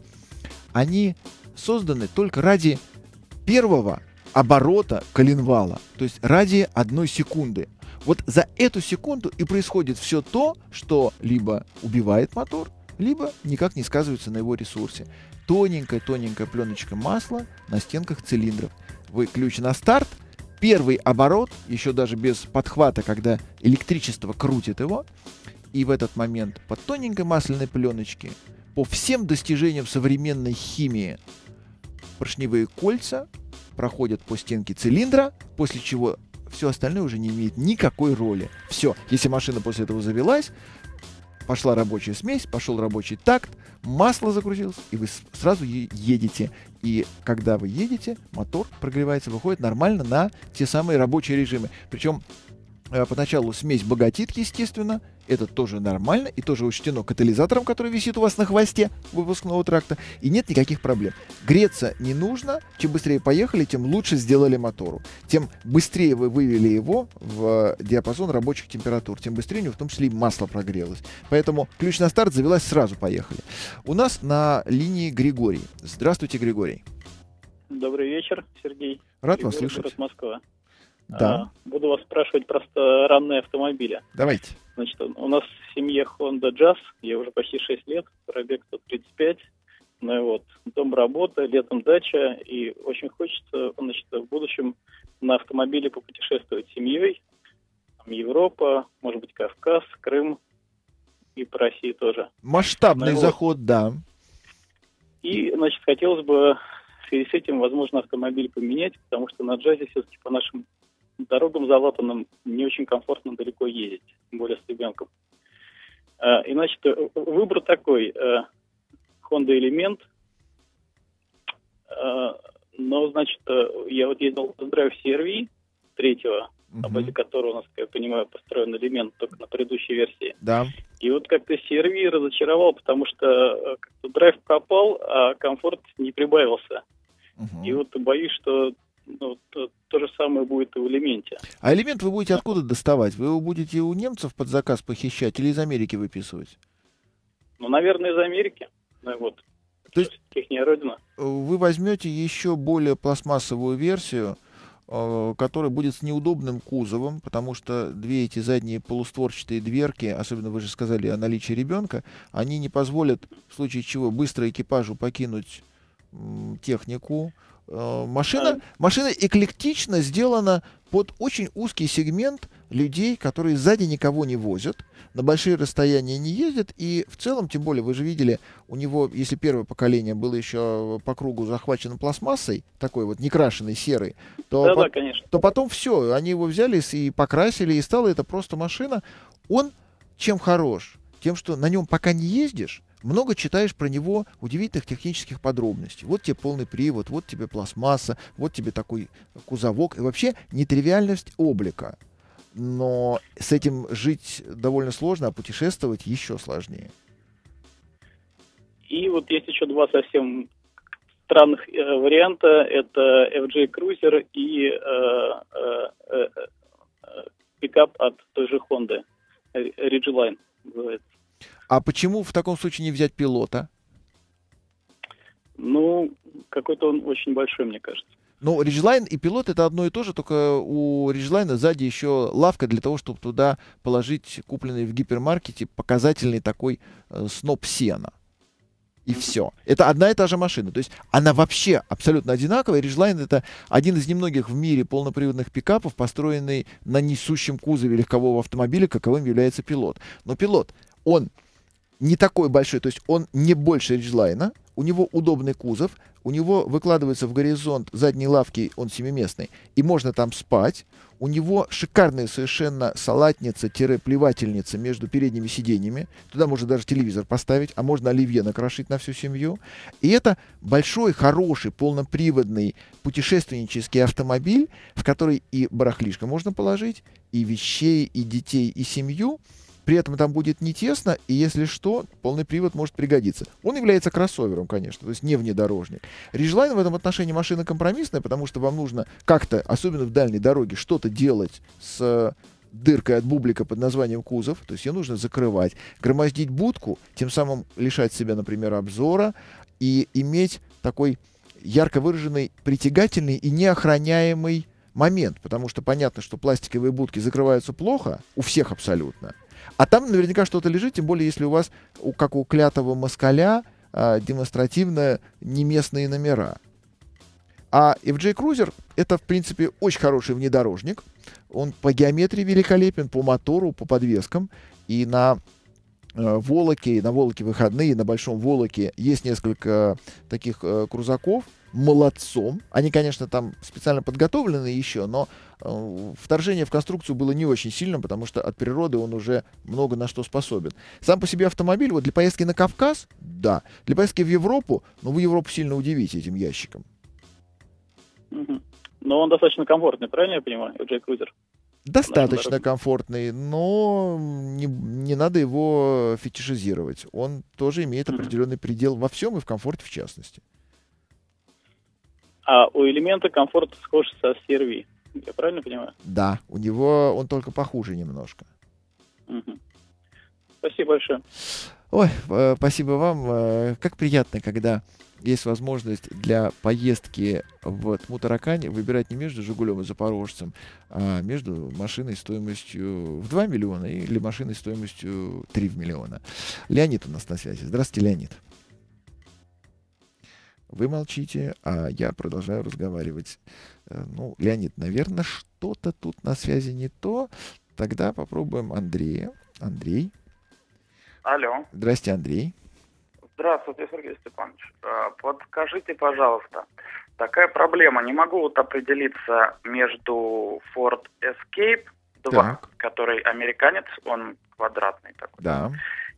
они созданы только ради первого оборота коленвала. То есть ради одной секунды. Вот за эту секунду и происходит все то, что либо убивает мотор, либо никак не сказывается на его ресурсе. Тоненькая-тоненькая пленочка масла на стенках цилиндров. Вы ключ на старт, первый оборот, еще даже без подхвата, когда электричество крутит его, и в этот момент по тоненькой масляной пленочке, по всем достижениям современной химии, поршневые кольца проходят по стенке цилиндра, после чего все остальное уже не имеет никакой роли. Все, если машина после этого завелась, пошла рабочая смесь, пошел рабочий такт, масло загрузилось, и вы сразу едете. И когда вы едете, мотор прогревается, выходит нормально на те самые рабочие режимы. Причем э, поначалу смесь богатит, естественно, это тоже нормально, и тоже учтено катализатором, который висит у вас на хвосте выпускного тракта, и нет никаких проблем. Греться не нужно, чем быстрее поехали, тем лучше сделали мотору. Тем быстрее вы вывели его в диапазон рабочих температур, тем быстрее у него в том числе и масло прогрелось. Поэтому ключ на старт завелась, сразу поехали. У нас на линии Григорий. Здравствуйте, Григорий. Добрый вечер, Сергей. Рад Григорий, вас слышать. город Москва. Да. А, буду вас спрашивать про странные автомобили. Давайте. Значит, у нас в семье Honda Jazz, ей уже почти шесть лет, пробег сто тридцать пять. Ну и вот, дом, работа, летом дача, и очень хочется, значит, в будущем на автомобиле попутешествовать с семьей. Там Европа, может быть, Кавказ, Крым и по России тоже. Масштабный Ну, заход, да. И, значит, хотелось бы в связи с этим, возможно, автомобиль поменять, потому что на Джазе все-таки по нашим дорогам залатанным не очень комфортно далеко ездить, тем более с ребенком. А, и, значит, выбор такой. А, Honda Element. А, но, значит, я вот ездил в драйв си ар ви третьего, Мгм. на базе которого у нас, как я понимаю, построен элемент только на предыдущей версии. Да. И вот как-то си ар ви разочаровал, потому что э, как-то драйв пропал, а комфорт не прибавился. Мгм. И вот боюсь, что ну, то, то же самое будет и в элементе. А элемент вы будете откуда доставать? Вы его будете у немцев под заказ похищать или из Америки выписывать? Ну, наверное, из Америки. Ну, вот. То есть ихняя родина. вы возьмете еще более пластмассовую версию, э, которая будет с неудобным кузовом, потому что две эти задние полустворчатые дверки, особенно вы же сказали о наличии ребенка, они не позволят в случае чего быстро экипажу покинуть м, технику. Э, Машина, А. машина эклектично сделана под очень узкий сегмент людей, которые сзади никого не возят, на большие расстояния не ездят, и в целом, тем более, вы же видели, у него, если первое поколение было еще по кругу захвачено пластмассой, такой вот некрашенной серой, то, Да, по- да, конечно. то потом все, они его взяли с- и покрасили, и стала это просто машина. Он чем хорош? Тем, что на нем пока не ездишь, много читаешь про него удивительных технических подробностей. Вот тебе полный привод, вот тебе пластмасса, вот тебе такой кузовок. И вообще нетривиальность облика. Но с этим жить довольно сложно, а путешествовать еще сложнее. И вот есть еще два совсем странных э, варианта. Это эф джей Cruiser и э, э, э, э, пикап от той же Honda. Ridgeline называется. А почему в таком случае не взять пилота? Ну, какой-то он очень большой, мне кажется. Ну, Ridgeline и пилот — это одно и то же, только у Ridgeline сзади еще лавка для того, чтобы туда положить купленный в гипермаркете показательный такой э, сноп сена. И все. Это одна и та же машина. То есть она вообще абсолютно одинаковая. Ridgeline — это один из немногих в мире полноприводных пикапов, построенный на несущем кузове легкового автомобиля, каковым является пилот. Но пилот, он не такой большой, то есть он не больше Ridgeline, у него удобный кузов, у него выкладывается в горизонт задней лавки, он семиместный, и можно там спать. У него шикарная совершенно салатница-плевательница между передними сиденьями. Туда можно даже телевизор поставить, а можно оливье накрошить на всю семью. И это большой, хороший, полноприводный путешественнический автомобиль, в который и барахлишко можно положить, и вещей, и детей, и семью. При этом там будет не тесно, и если что, полный привод может пригодиться. Он является кроссовером, конечно, то есть не внедорожник. Ridgeline в этом отношении машина компромиссная, потому что вам нужно как-то, особенно в дальней дороге, что-то делать с дыркой от бублика под названием кузов, то есть ее нужно закрывать, громоздить будку, тем самым лишать себя, например, обзора, и иметь такой ярко выраженный, притягательный и неохраняемый момент, потому что понятно, что пластиковые будки закрываются плохо, у всех абсолютно. А там наверняка что-то лежит, тем более, если у вас, у- как у клятого москаля, а, демонстративно не местные номера. А эф джей Cruiser — это, в принципе, очень хороший внедорожник. Он по геометрии великолепен, по мотору, по подвескам. И на э, Волоке, и на Волоке выходные, и на Большом Волоке есть несколько таких э, крузаков, молодцом. Они, конечно, там специально подготовлены еще, но э, вторжение в конструкцию было не очень сильным, потому что от природы он уже много на что способен. Сам по себе автомобиль, вот для поездки на Кавказ, да. Для поездки в Европу, ну, вы Европу сильно удивите этим ящиком. Мгм. Но он достаточно комфортный, правильно я понимаю, эль джей Cruiser? Достаточно дороге. комфортный, но не, не надо его фетишизировать. Он тоже имеет Мгм. определенный предел во всем и в комфорте в частности. А у элемента комфорт схож со си ар ви. Я правильно понимаю? Да, у него он только похуже немножко. Мгм. Спасибо большое. Ой, э, спасибо вам. Э, Как приятно, когда есть возможность для поездки в Тмутаракань выбирать не между «Жигулем» и «Запорожцем», а между машиной стоимостью в два миллиона или машиной стоимостью три миллиона. Леонид у нас на связи. Здравствуйте, Леонид. Вы молчите, а я продолжаю разговаривать. Э, Ну, Леонид, наверное, что-то тут на связи не то. Тогда попробуем Андрея. Андрей. Алло. Здрасте, Андрей. Здравствуйте, Сергей Степанович. Э, Подскажите, пожалуйста, такая проблема. Не могу вот определиться между Ford Escape два, Так. который американец, он квадратный такой, Да.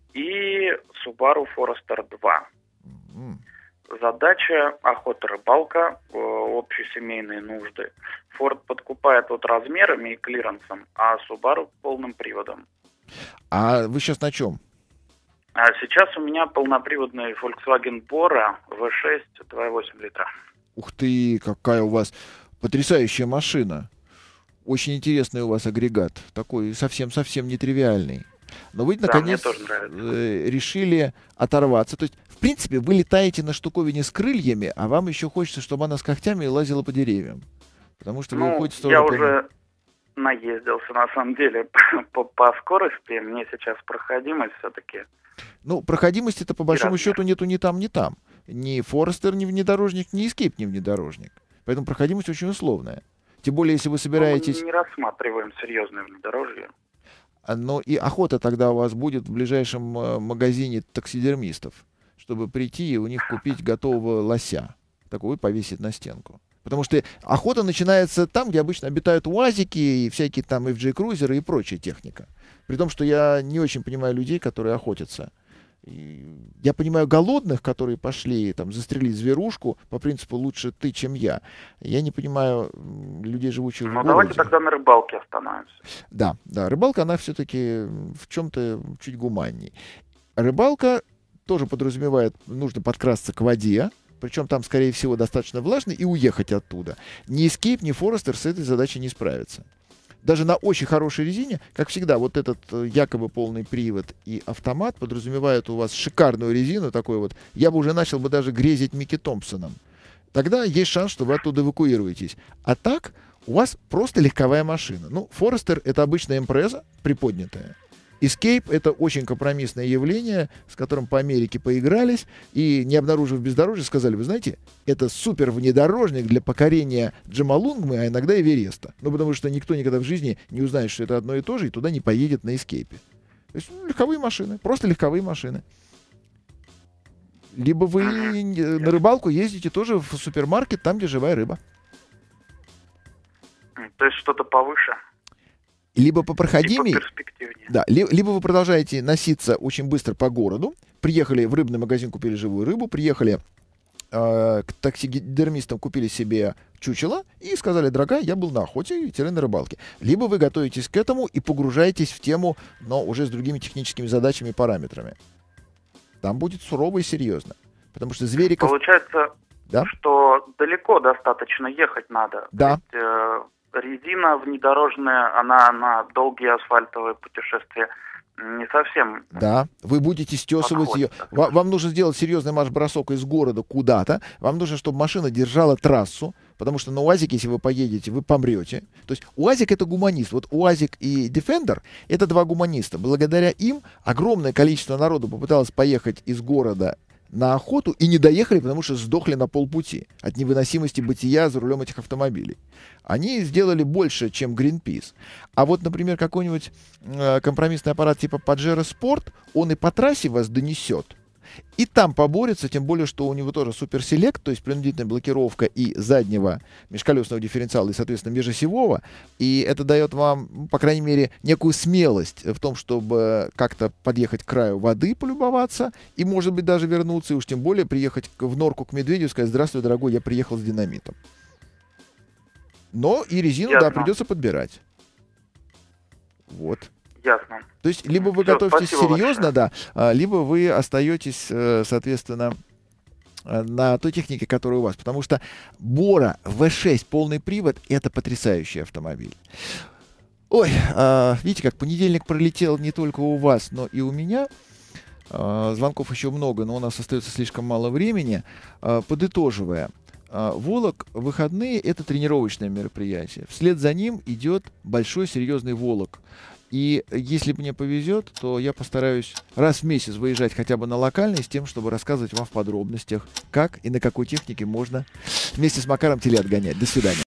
и Subaru Forester два. М. Задача охота-рыбалка, э, общесемейные нужды. Ford подкупает вот размерами и клиренсом, а Subaru полным приводом. А вы сейчас на чем? А сейчас у меня полноприводный Volkswagen Bora ви шесть два и восемь литра. Ух ты, какая у вас потрясающая машина. Очень интересный у вас агрегат. Такой совсем-совсем нетривиальный. Но вы, Да, наконец, мне тоже нравится. э, решили оторваться. То есть, в принципе, вы летаете на штуковине с крыльями, а вам еще хочется, чтобы она с когтями лазила по деревьям. Потому что вы Ну, уходите в я сторону планеты. уже наездился, на самом деле, по, по скорости. Мне сейчас проходимость все-таки. Ну, проходимости-то по большому размер. счету нету ни там, ни там. Ни Форестер не внедорожник, ни Escape не внедорожник. Поэтому проходимость очень условная. Тем более, если вы собираетесь... Мы не рассматриваем серьезное внедорожье. А, Но и охота тогда у вас будет в ближайшем э, магазине таксидермистов, чтобы прийти и у них купить готового лося. Такой повесить на стенку. Потому что охота начинается там, где обычно обитают УАЗики и всякие там эф джей Cruiser и прочая техника. При том, что я не очень понимаю людей, которые охотятся. И я понимаю голодных, которые пошли там застрелить зверушку по принципу «лучше ты, чем я». Я не понимаю м, людей, живущих в Ну, городе. давайте тогда на рыбалке остановимся. Да, да, рыбалка, она все-таки в чем-то чуть гуманней. Рыбалка тоже подразумевает, нужно подкрасться к воде, причем там, скорее всего, достаточно влажно, и уехать оттуда. Ни Escape, ни Forester с этой задачей не справятся. Даже на очень хорошей резине, как всегда, вот этот э, якобы полный привод и автомат подразумевают у вас шикарную резину, такой вот. Я бы уже начал бы даже грезить Микки Томпсоном. Тогда есть шанс, что вы оттуда эвакуируетесь. А так у вас просто легковая машина. Ну, Forester — это обычная импреза, приподнятая. Escape — это очень компромиссное явление, с которым по Америке поигрались, и, не обнаружив бездорожье, сказали: вы знаете, это супер внедорожник для покорения Джомолунгмы, а иногда Эвереста. Ну, потому что никто никогда в жизни не узнает, что это одно и то же, и туда не поедет на Escape. То есть ну, легковые машины, просто легковые машины. Либо вы э, на рыбалку ездите тоже в супермаркет, там, где живая рыба. М, То есть что-то повыше Либо по и проходимее, поперспективнее. да, ли- либо вы продолжаете носиться очень быстро по городу, приехали в рыбный магазин, купили живую рыбу, приехали э, к таксидермистам, купили себе чучело и сказали: дорогая, я был на охоте и на рыбалке. Либо вы готовитесь к этому и погружаетесь в тему, но уже с другими техническими задачами и параметрами. Там будет сурово и серьезно. Потому что звериков... Получается, Да? что далеко достаточно ехать надо. Да. То есть, э, резина внедорожная, она на долгие асфальтовые путешествия не совсем. Да, вы будете стесывать Подходит, ее. так Ва- сказать. Вам нужно сделать серьезный марш-бросок из города куда-то. Вам нужно, чтобы машина держала трассу, потому что на УАЗике, если вы поедете, вы помрете. То есть УАЗик — это гуманист. Вот УАЗик и Defender — это два гуманиста. Благодаря им огромное количество народу попыталось поехать из города на охоту и не доехали, потому что сдохли на полпути от невыносимости бытия за рулем этих автомобилей. Они сделали больше, чем Greenpeace. А вот, например, какой-нибудь э, компромиссный аппарат типа Pajero Sport, он и по трассе вас донесет, и там поборется, тем более, что у него тоже суперселект, то есть принудительная блокировка и заднего межколесного дифференциала, и, соответственно, межосевого, и это дает вам, по крайней мере, некую смелость в том, чтобы как-то подъехать к краю воды, полюбоваться, и, может быть, даже вернуться, и уж тем более приехать в норку к медведю и сказать: здравствуй, дорогой, я приехал с динамитом. Но и резину, Ясно. да, придется подбирать. Вот. Ясно. То есть либо вы Всё, готовитесь спасибо серьезно, да, а, либо вы остаетесь, э, соответственно, э, на той технике, которая у вас. Потому что Бора вэ шесть полный привод — это потрясающий автомобиль. Ой, а, видите, как понедельник пролетел не только у вас, но и у меня. А, звонков еще много, но у нас остается слишком мало времени. А, подытоживая, а, Волок выходные — это тренировочное мероприятие. Вслед за ним идет большой серьезный Волок. И если мне повезет, то я постараюсь раз в месяц выезжать хотя бы на локальный с тем, чтобы рассказывать вам в подробностях, как и на какой технике можно вместе с Макаром телеотгонять. До свидания.